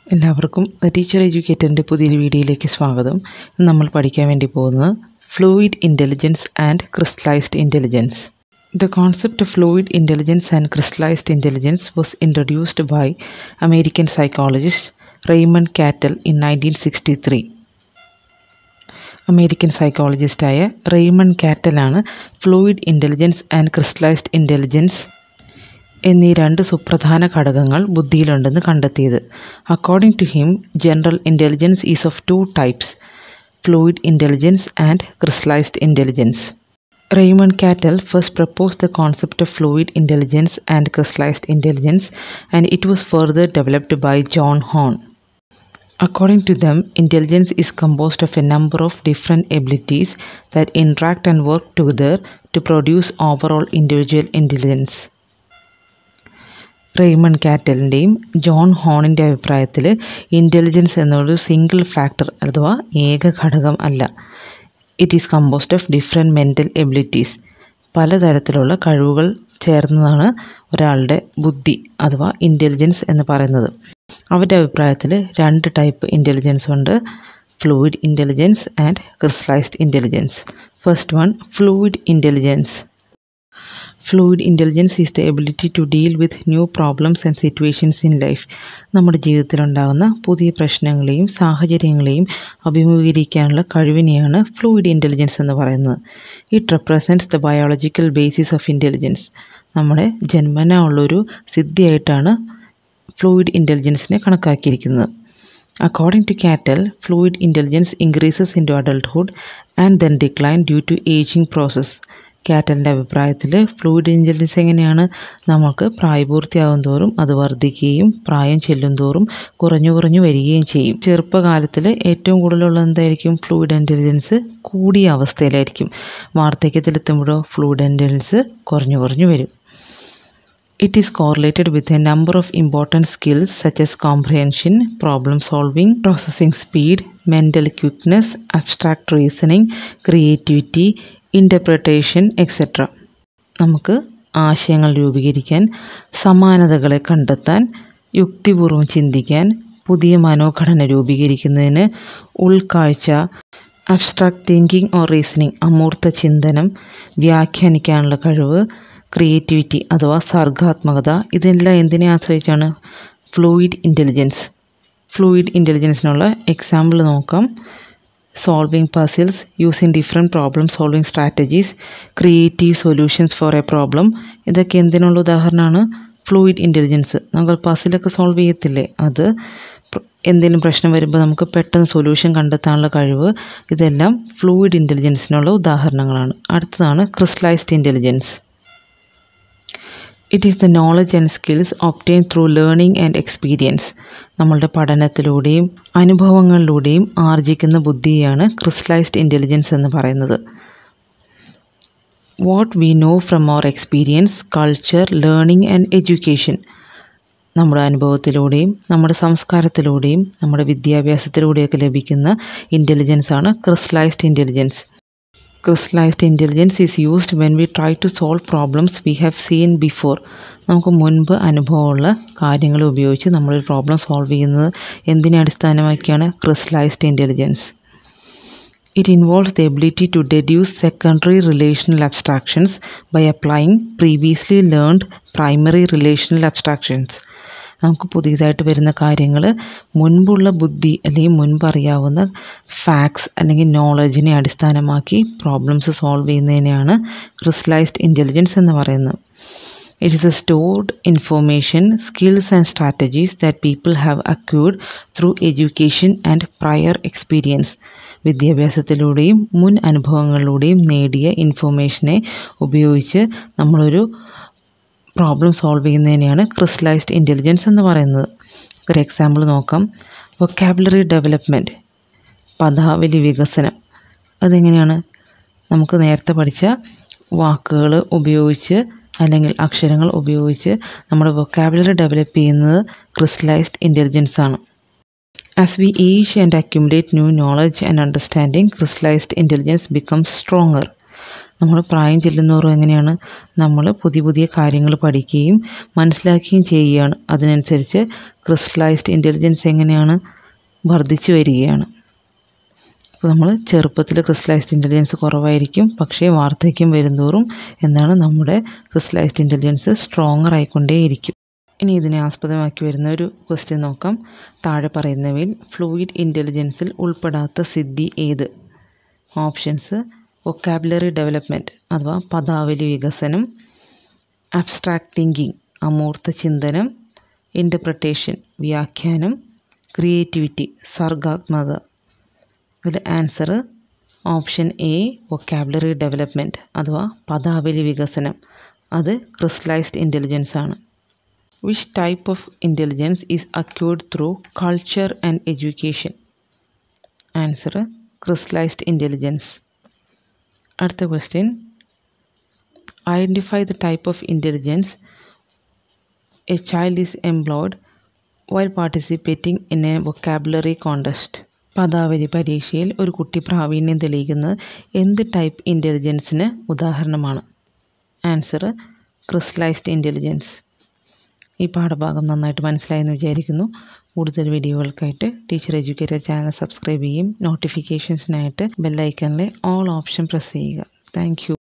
എല്ലാവർക്കും ടീച്ചർ എഡ്യൂക്കേറ്ററിൻ്റെ പുതിയൊരു വീഡിയോയിലേക്ക് സ്വാഗതം. നമ്മൾ പഠിക്കാൻ വേണ്ടി പോകുന്നത് fluid intelligence and crystallized intelligence. The concept of fluid intelligence and crystallized intelligence was introduced by American psychologist Raymond Cattell in 1963. American സൈക്കോളജിസ്റ്റായ റെയ്മണ്ട് കാറ്റലാണ് fluid intelligence and crystallized intelligence എന്നീ രണ്ട് സുപ്രധാന ഘടകങ്ങൾ ബുദ്ധിയിലുണ്ടെന്ന് കണ്ടെത്തിയത്. According to him, general intelligence is of two types: fluid intelligence and crystallized intelligence. Raymond Cattell first proposed the concept of fluid intelligence and crystallized intelligence, and it was further developed by John Hahn. According to them, intelligence is composed of a number of different abilities that interact and work together to produce overall individual intelligence. Raymond കാറ്റലിൻ്റെയും John ഹോണിൻ്റെ അഭിപ്രായത്തിൽ intelligence എന്നൊരു single factor അഥവാ ഏക ഘടകം അല്ല. It is composed of different mental abilities. പലതരത്തിലുള്ള കഴിവുകൾ ചേർന്നതാണ് ഒരാളുടെ ബുദ്ധി അഥവാ ഇൻ്റലിജൻസ് എന്ന് പറയുന്നത്. അവരുടെ അഭിപ്രായത്തിൽ രണ്ട് ടൈപ്പ് ഇൻ്റലിജൻസ് ഉണ്ട്: fluid intelligence and crystallized intelligence. First one, fluid intelligence. Fluid intelligence is the ability to deal with new problems and situations in life. നമ്മുടെ ജീവിതത്തിലുണ്ടാകുന്ന പുതിയ പ്രശ്നങ്ങളെയും സാഹചര്യങ്ങളെയും അഭിമുഖീകരിക്കാനുള്ള കഴിവിനെയാണ് ഫ്ലൂയിഡ് ഇൻ്റലിജൻസ് എന്ന് പറയുന്നത്. It represents the biological basis of intelligence. നമ്മുടെ ജന്മനാ ഉള്ളൊരു സിദ്ധിയായിട്ടാണ് fluid ഇൻ്റലിജൻസിനെ കണക്കാക്കിയിരിക്കുന്നത്. According to Cattell, fluid intelligence increases into adulthood and then decline due to aging process. കാറ്റലിൻ്റെ അഭിപ്രായത്തിൽ ഫ്ലൂയിഡ് ഇൻ്റലിജൻസ് എങ്ങനെയാണ്, നമുക്ക് പ്രായപൂർത്തിയാകും തോറും അത് വർദ്ധിക്കുകയും പ്രായം ചെല്ലും തോറും കുറഞ്ഞു വരികയും ചെയ്യും. ചെറുപ്പകാലത്തിൽ ഏറ്റവും കൂടുതലുള്ളത് എന്തായിരിക്കും? ഫ്ലൂയിഡ് ഇൻ്റലിജൻസ് കൂടിയ അവസ്ഥയിലായിരിക്കും. വാർദ്ധക്യത്തിലെത്തുമ്പോഴോ ഫ്ലൂയിഡ് ഇൻ്റലിജൻസ് കുറഞ്ഞു വരും. It is correlated with a number of important skills such as comprehension, problem solving, processing speed, mental quickness, abstract reasoning, creativity, interpretation etcetera. നമുക്ക് ആശയങ്ങൾ രൂപീകരിക്കാൻ, സമാനതകളെ കണ്ടെത്താൻ, യുക്തിപൂർവ്വം ചിന്തിക്കാൻ, പുതിയ മനോഘടന രൂപീകരിക്കുന്നതിന്, ഉൾക്കാഴ്ച, അബ്സ്ട്രാക്ട് തിങ്കിങ് ഓർ റീസണിങ് അമൂർത്ത ചിന്തനം, വ്യാഖ്യാനിക്കാനുള്ള കഴിവ്, ക്രിയേറ്റിവിറ്റി അഥവാ സർഗാത്മകത, ഇതെല്ലാം എന്തിനെ ആശ്രയിച്ചാണ്? Fluid intelligence. ഫ്ലൂയിഡ് ഇൻ്റലിജൻസിനുള്ള എക്സാമ്പിൾ നോക്കാം. Solving puzzles, using different problem solving strategies, creative solutions for a problem, ഇതൊക്കെ എന്തിനുള്ള ഉദാഹരണമാണ്? Fluid intelligence. നമുക്ക് പസിലൊക്കെ സോൾവ് ചെയ്യത്തില്ലേ, അത് എന്തെങ്കിലും പ്രശ്നം വരുമ്പോൾ നമുക്ക് പെട്ടെന്ന് സൊല്യൂഷൻ കണ്ടെത്താനുള്ള കഴിവ്, ഇതെല്ലാം ഫ്ലൂയിഡ് ഇൻ്റലിജൻസിനുള്ള ഉദാഹരണങ്ങളാണ്. അടുത്തതാണ് crystallized intelligence. It is the knowledge and skills obtained through learning and experience. നമ്മളുടെ പഠനത്തിലൂടെയും അനുഭവങ്ങളിലൂടെയും ആർജിക്കുന്ന ബുദ്ധിയാണ് ക്രിസ്റ്റലൈസ്ഡ് ഇൻ്റലിജൻസ് എന്ന് പറയുന്നത്. What we know from our experience, culture, learning and education. നമ്മുടെ അനുഭവത്തിലൂടെയും നമ്മുടെ സംസ്കാരത്തിലൂടെയും നമ്മുടെ വിദ്യാഭ്യാസത്തിലൂടെയൊക്കെ ലഭിക്കുന്ന ഇൻ്റലിജൻസാണ് crystallized intelligence. Crystallized intelligence is used when we try to solve problems we have seen before. നമുക്ക് മുൻപ് അനുഭവമുള്ള കാര്യങ്ങൾ ഉപയോഗിച്ച് നമ്മളൊരു പ്രോബ്ലം സോൾവ് ചെയ്യുന്നത് എന്തിനെ അടിസ്ഥാനമാക്കിയാണ്? Crystallized intelligence. It involves the ability to deduce secondary relational abstractions by applying previously learned primary relational abstractions. നമുക്ക് പുതിയതായിട്ട് വരുന്ന കാര്യങ്ങൾ മുൻപുള്ള ബുദ്ധി അല്ലെങ്കിൽ മുൻപറിയാവുന്ന ഫാക്ട്സ് അല്ലെങ്കിൽ നോളജിനെ അടിസ്ഥാനമാക്കി പ്രോബ്ലംസ് സോൾവ് ചെയ്യുന്നതിനെയാണ് ക്രിസ്റ്റലൈസ്ഡ് ഇൻ്റലിജൻസ് എന്ന് പറയുന്നത്. It is a stored information, skills and strategies that people have acquired through education and prior experience. വിദ്യാഭ്യാസത്തിലൂടെയും മുൻ അനുഭവങ്ങളിലൂടെയും നേടിയ ഇൻഫോർമേഷനെ ഉപയോഗിച്ച് നമ്മളൊരു പ്രോബ്ലം സോൾവ് ചെയ്യുന്നതിനെയാണ് ക്രിസ്റ്റലൈസ്ഡ് ഇൻ്റലിജൻസ് എന്ന് പറയുന്നത്. ഒരു എക്സാമ്പിൾ നോക്കാം. വൊക്കാബുലറി ഡെവലപ്മെൻറ്റ്, പദാവലി വികസനം. അതെങ്ങനെയാണ്? നമുക്ക് നേരത്തെ പഠിച്ച വാക്കുകൾ ഉപയോഗിച്ച് അല്ലെങ്കിൽ അക്ഷരങ്ങൾ ഉപയോഗിച്ച് നമ്മുടെ വൊക്കാബുലറി ഡെവലപ്പ് ചെയ്യുന്നത് ക്രിസ്റ്റലൈസ്ഡ് ഇൻ്റലിജൻസ് ആണ്. As we age and accumulate new knowledge and understanding, crystallized intelligence becomes stronger. നമ്മൾ പ്രായം ചെല്ലുന്നതോറും എങ്ങനെയാണ് നമ്മൾ പുതിയ പുതിയ കാര്യങ്ങൾ പഠിക്കുകയും മനസ്സിലാക്കുകയും ചെയ്യുകയാണ്. അതിനനുസരിച്ച് ക്രിസ്റ്റലൈസ്ഡ് ഇൻ്റലിജൻസ് എങ്ങനെയാണ് വർദ്ധിച്ചു വരികയാണ്. അപ്പോൾ നമ്മൾ ചെറുപ്പത്തിൽ ക്രിസ്റ്റലൈസ്ഡ് ഇൻ്റലിജൻസ് കുറവായിരിക്കും, പക്ഷേ വാർദ്ധക്യം വരുന്തോറും എന്താണ് നമ്മുടെ ക്രിസ്റ്റലൈസ്ഡ് ഇൻ്റലിജൻസ് സ്ട്രോങ്ങർ ആയിക്കൊണ്ടേയിരിക്കും. ഇനി ഇതിനെ ആസ്പദമാക്കി വരുന്ന ഒരു ക്വസ്റ്റ്യൻ നോക്കാം. താഴെ പറയുന്നവയിൽ ഫ്ലൂയിഡ് ഇൻ്റലിജൻസിൽ ഉൾപ്പെടാത്ത സിദ്ധി ഏത്? ഓപ്ഷൻസ്: വൊക്കാബുലറി ഡെവലപ്മെൻറ്റ് അഥവാ പദാവലി വികസനം, അബ്സ്ട്രാക്ട് തിങ്കിങ് അമൂർത്ത ചിന്തനം, ഇൻ്റർപ്രിട്ടേഷൻ വ്യാഖ്യാനം, ക്രിയേറ്റിവിറ്റി സർഗാത്മകത. ഇതിൽ answer option A vocabulary development അഥവാ പദാവലി വികസനം. അത് ക്രിസ്റ്റലൈസ്ഡ് ഇൻ്റലിജൻസ് ആണ്. Which type of intelligence is acquired through culture and education? Answer crystallized intelligence. അടുത്ത question: identify the type of intelligence a child is employed while participating in a vocabulary contest. പദാവലി പരീക്ഷയിൽ ഒരു കുട്ടി പ്രാവീണ്യം തെളിയിക്കുന്നത് എന്ത് type ഇൻ്റലിജൻസിന് ഉദാഹരണമാണ്? Answer crystallized intelligence. ഈ പാഠഭാഗം നന്നായിട്ട് മനസ്സിലായെന്ന് വിചാരിക്കുന്നു. കൂടുതൽ വീഡിയോകൾക്കായിട്ട് ടീച്ചർ എഡ്യൂക്കേറ്റർ ചാനൽ സബ്സ്ക്രൈബ് ചെയ്യും. നോട്ടിഫിക്കേഷൻസിനായിട്ട് ബെല്ലൈക്കണിലെ ഓൾ ഓപ്ഷൻ പ്രസ് ചെയ്യുക. Thank U.